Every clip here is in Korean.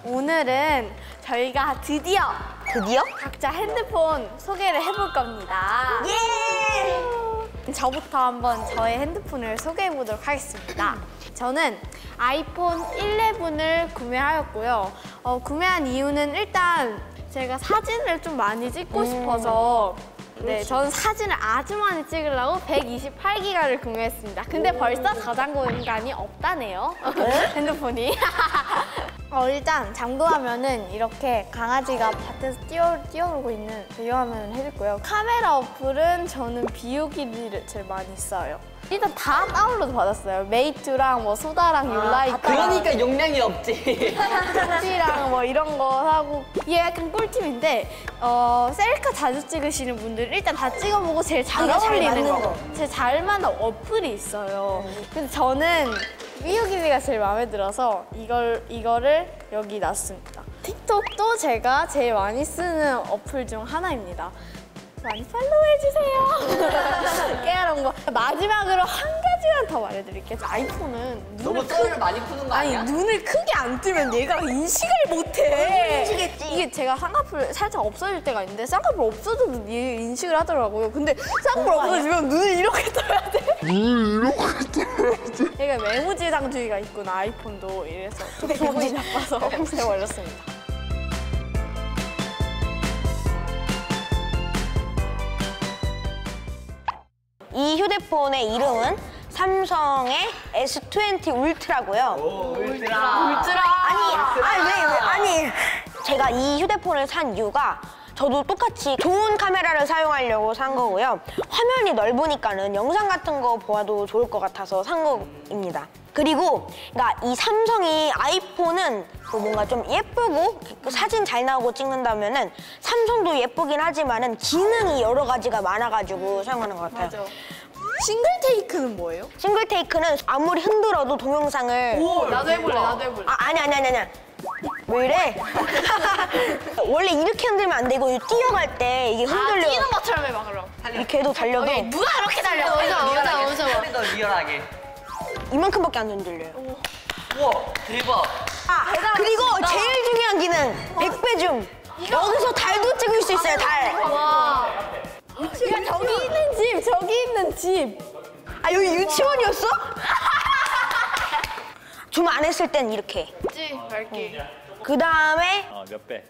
오늘은 저희가 드디어 각자 핸드폰 소개를 해볼 겁니다. 예! 저부터 한번 저의 핸드폰을 소개해 보도록 하겠습니다. 저는 아이폰 11을 구매하였고요. 구매한 이유는 일단 제가 사진을 좀 많이 찍고 싶어서 저는 사진을 아주 많이 찍으려고 128기가를 구매했습니다. 근데 벌써 저장 공간이 없다네요. 핸드폰이. 일단 잠금하면은 이렇게 강아지가 밭에서 뛰어놀고 있는 이거 화면을 해줬고요. 카메라 어플은 저는 비우기를 제일 많이 써요. 일단 다 다운로드 받았어요. 메이트랑 뭐 소다랑 율라이트. 그러니까 용량이 없지. 랑 뭐 이런 거 하고 이게 약간 꿀팁인데 셀카 자주 찍으시는 분들은 일단 다 찍어보고 제일 잘 어울리는 거. 제일 잘 맞는 어플이 있어요. 근데 저는 비우기가 제일 마음에 들어서 이거를 여기 놨습니다. 틱톡도 제가 제일 많이 쓰는 어플 중 하나입니다. 많이 팔로우해주세요. 깨알한 거. 마지막으로 한 가지만 더 말해드릴게요. 아이폰은 너무 썰을 많이 푸는 거 아니야? 아니, 눈을 크게 안 뜨면 얘가 인식을 못해. 인식했지. 이게 제가 쌍꺼풀 살짝 없어질 때가 있는데 쌍꺼풀 없어져도 얘 인식을 하더라고요. 근데 쌍꺼풀 없어지면 눈을 이렇게 떠야 돼. 눈을 이렇게 떠야 돼. 얘가 메모지상주의가 있구나, 아이폰도. 이래서 좀 기분이 나빠서 없애버렸습니다. 이 휴대폰의 이름은 삼성의 S20 울트라고요. 오, 울트라. 아니, 제가 이 휴대폰을 산 이유가 저도 똑같이 좋은 카메라를 사용하려고 산 거고요. 화면이 넓으니까는 영상 같은 거 보아도 좋을 것 같아서 산 겁니다. 그리고 그러니까 이 삼성이 아이폰은 뭔가 좀 예쁘고 사진 잘 나오고 찍는다면은 삼성도 예쁘긴 하지만은 기능이 여러 가지가 많아가지고 사용하는 것 같아요. 맞아. 싱글 테이크는 뭐예요? 싱글 테이크는 아무리 흔들어도 동영상을 나도 해볼래. 아니. 왜 이래? 원래 이렇게 흔들면 안 되고 뛰어갈 때 이게 흔들려. 뛰는 것처럼 해봐, 그럼. 이렇게 해도 달려도 누가 그렇게 달려? 어디서 더 리얼하게. 이만큼밖에 안 흔들려요. 우와, 대박. 그리고 제일 중요한 기능 100배 줌. 여기서 달도 찍을 수 있어요, 달. 와. 야, 저기 있는 집. 아, 여기 유치원이었어? 줌 안 했을 땐 이렇게. 그치, 밝기. 그 다음에 몇 배?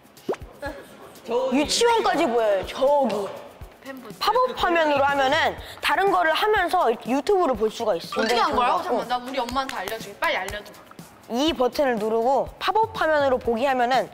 유치원까지 보여요, 저기. 팝업 화면으로 하면은 다른 거를 하면서 유튜브를 볼 수가 있어. 어떻게 한 거야? 잠깐만, 나 우리 엄마한테 알려줄게. 빨리 알려줘. 이 버튼을 누르고 팝업 화면으로 보기 하면은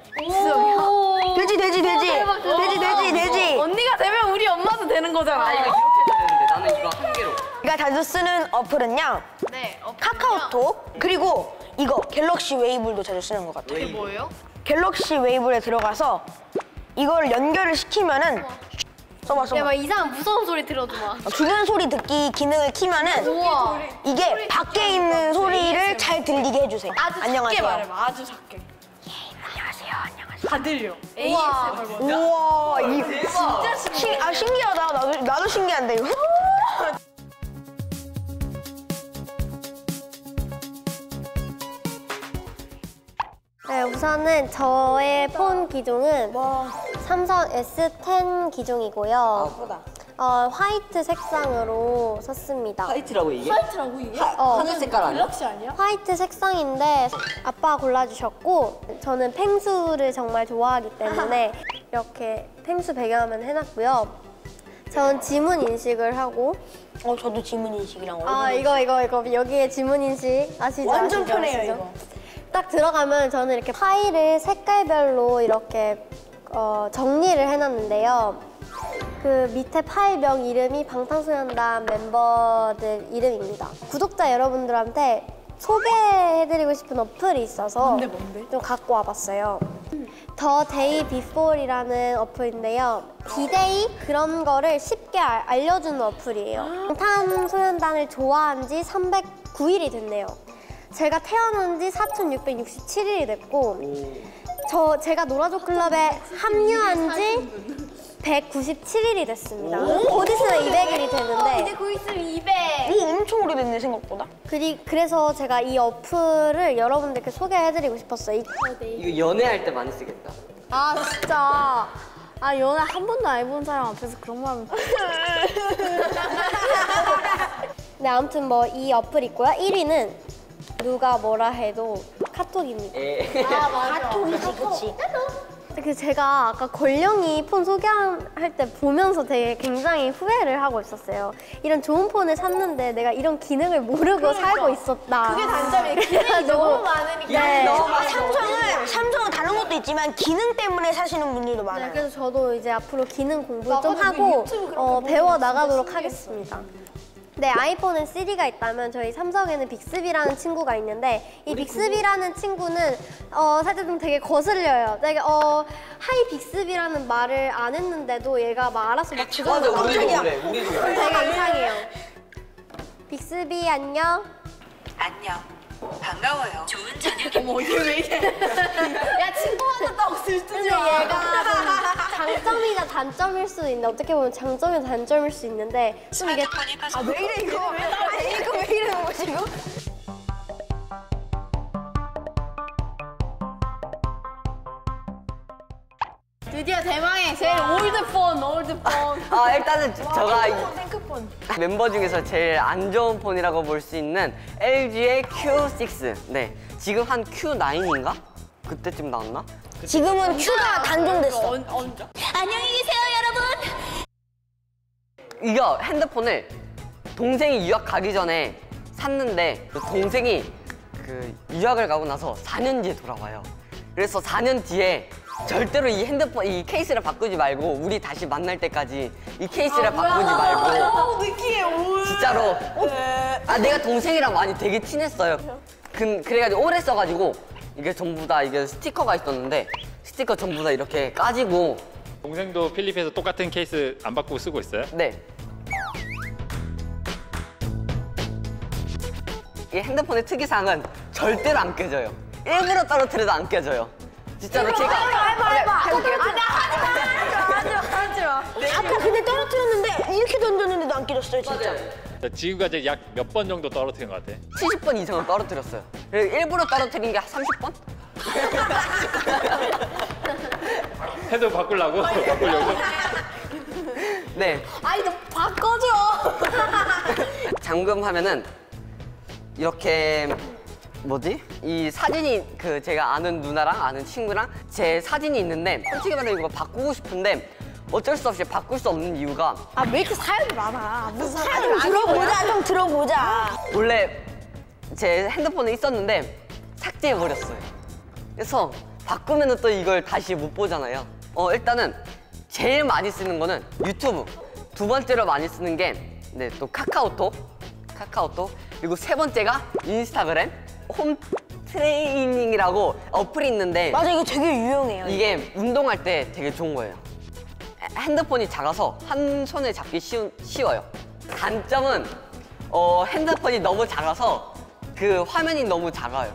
되지. 언니가 되면 우리 엄마도 되는 거잖아. 이거 이렇게 되는데 나는 이거 한 개로. 제가 자주 쓰는 어플은요. 네, 카카오톡 그리고 이거 갤럭시 웨이블도 자주 쓰는 것 같아요. 이게 뭐예요? 갤럭시 웨이블에 들어가서 이걸 연결을 시키면은 써봐. 막 이상한 무서운 소리 들어도 막. 주변 소리 듣기 기능을 키면은 우와. 이게 밖에 있는 소리를 잘 들리게 해주세요. 아주 안녕하세요. 작게 말해봐, 아주 작게. 안녕하세요. 다 들려. 우와, 이 대박. 신기하다. 나도 신기한데 이거. 네, 우선은 저의 폰 기종은 삼성 S10 기종이고요. 예쁘다. 화이트 색상으로 샀습니다. 화이트라고 이게? 화이트라고 이게? 하늘 색깔 아니야? 갤럭시 아니야? 화이트 색상인데 아빠가 골라주셨고 저는 펭수를 정말 좋아하기 때문에 이렇게 펭수 배경화면 해놨고요. 저는 지문 인식을 하고 저도 지문 인식이랑 이거 여기에 지문 인식 아시죠? 완전 아시죠? 편해요, 아시죠? 이거. 딱 들어가면 저는 이렇게 파일을 색깔별로 이렇게 정리를 해놨는데요. 그 밑에 파일명 이름이 방탄소년단 멤버들 이름입니다. 구독자 여러분들한테 소개해드리고 싶은 어플이 있어서 뭔데? 좀 갖고 와봤어요. 더 데이 비포이라는 어플인데요. 디데이 그런 거를 쉽게 알려주는 어플이에요. 방탄소년단을 좋아한 지 309일이 됐네요. 제가 태어난 지 4,667일이 됐고 제가 노라조 클럽에 합류한 지 197일이 됐습니다. 곧 있으면 200일이 되는데 곧 있으면 200. 오, 엄청 오래됐네, 생각보다. 그래서 제가 이 어플을 여러분들께 소개해드리고 싶었어요. 이거 연애할 때 많이 쓰겠다. 아 진짜. 아 연애 한 번도 안 해본 사람 앞에서 그런 말 하면. 네, 아무튼 뭐 이 어플 있고요. 1위는 누가 뭐라 해도 카톡입니다. 아 맞아. 카톡이지, 그치? 제가 아까 권령이 폰 소개할 때 보면서 되게 굉장히 후회를 하고 있었어요. 이런 좋은 폰을 샀는데 내가 이런 기능을 모르고 살고 있었다. 그게 단점이에요. 기능이 너무 많으니까. 네. 삼성은 다른 것도 있지만 기능 때문에 사시는 분들도 많아요. 네, 그래서 저도 이제 앞으로 기능 공부 좀 맞아, 하고 유튜브 그런 거 배워 나가도록 하겠습니다. 네, 아이폰은 시리가 있다면 저희 삼성에는 빅스비라는 친구가 있는데 이 빅스비라는 친구는 살짝 좀 되게 거슬려요. 되게 하이 빅스비라는 말을 안 했는데도 얘가 막 알아서 막 맞아, 주저앉아. 우리도 그래. 우리도 그래. 되게 이상해요. 빅스비 안녕. 안녕. 반가워요. 좋은 저녁. 어머 이게 왜 이래? 야 친구한테 딱 쓸 근데 줄 알아. 얘가 좀 장점이자 단점일 수도 있는데 어떻게 보면 장점이자 단점일 수 있는데 좀 이게 스마트폰이 가서 왜 이래, 이거? 이거 왜 이러는 거지, 이거? 드디어 대망의 제일 올드폰. 아, 일단은 저가 생크폰. 멤버 중에서 제일 안 좋은 폰이라고 볼 수 있는 LG의 Q6. 네, 지금 한 Q9인가? 그때쯤 나왔나? 지금은 Q가 단종됐어. 안녕히 계세요 여러분. 이거 핸드폰을 동생이 유학 가기 전에 샀는데 그 동생이 그 유학을 가고 나서 4년 뒤에 돌아와요. 그래서 4년 뒤에 절대로 이 핸드폰, 이 케이스를 바꾸지 말고 우리 다시 만날 때까지 이 케이스를 바꾸지 말고 느끼해. 진짜로 아 내가 동생이랑 많이 되게 친했어요. 그래가지고 오래 써가지고 이게 전부 다 이게 스티커가 있었는데 스티커 전부 다 이렇게 까지고 동생도 필리핀에서 똑같은 케이스 안 바꾸고 쓰고 있어요? 네. 이 핸드폰의 특이사항은 절대로 안 깨져요. 일부러 떨어뜨려도 안 깨져요. 진짜로 제가 하지 마. 아까 근데 떨어뜨렸는데 이렇게 던졌는데도 안 깨졌어요, 진짜. 지금까지 약 몇 번 정도 떨어뜨린 것 같아? 70번 이상은 떨어뜨렸어요. 그리고 일부러 떨어뜨린 게 30번? 헤드 바꾸려고? 네. 아이 너 바꿔줘. 잠금하면은 이렇게 뭐지? 이 사진이 그 제가 아는 누나랑 아는 친구랑 제 사진이 있는데 솔직히 말해 이거 바꾸고 싶은데 어쩔 수 없이 바꿀 수 없는 이유가 아 왜 이렇게 사연이 많아? 무슨 사연이 좀 많아? 들어보자, 좀 들어보자. 원래 제 핸드폰에 있었는데 삭제해버렸어요. 그래서 바꾸면은 또 이걸 다시 못 보잖아요. 일단은 제일 많이 쓰는 거는 유튜브. 두 번째로 많이 쓰는 게 네, 또 카카오톡. 그리고 세 번째가 인스타그램. 홈 트레이닝이라고 어플이 있는데 맞아, 이거 되게 유용해요. 이게 운동할 때 되게 좋은 거예요. 핸드폰이 작아서 한 손에 잡기 쉬워요. 단점은 핸드폰이 너무 작아서 그 화면이 너무 작아요.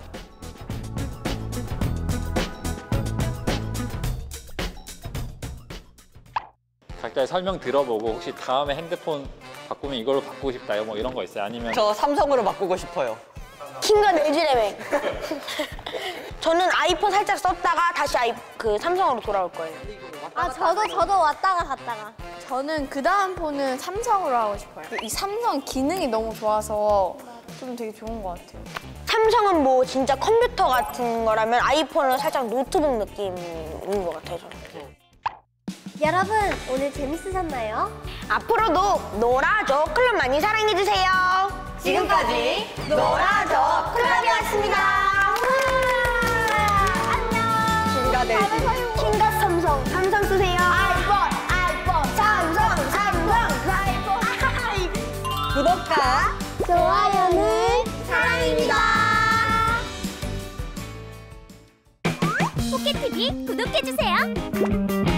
각자의 설명 들어보고 혹시 다음에 핸드폰 바꾸면 이걸로 바꾸고 싶다 뭐 이런 거 있어요? 아니면 저 삼성으로 바꾸고 싶어요. 킹과 LG래매. 저는 아이폰 살짝 썼다가 다시 삼성으로 돌아올 거예요. 아 저도 왔다가 갔다가. 저는 그 다음 폰은 삼성으로 하고 싶어요. 이 삼성 기능이 너무 좋아서 좀 되게 좋은 것 같아요. 삼성은 뭐 진짜 컴퓨터 같은 거라면 아이폰은 살짝 노트북 느낌인 것 같아요, 저는. 여러분 오늘 재밌으셨나요? 앞으로도 놀아줘 클럽 많이 사랑해주세요. 지금까지 놀아줘 클럽이었습니다. 안녕. 킹과 삼성 쓰세요. 아이폰 삼성. 구독과 좋아요는 사랑입니다. 포켓TV 구독해주세요.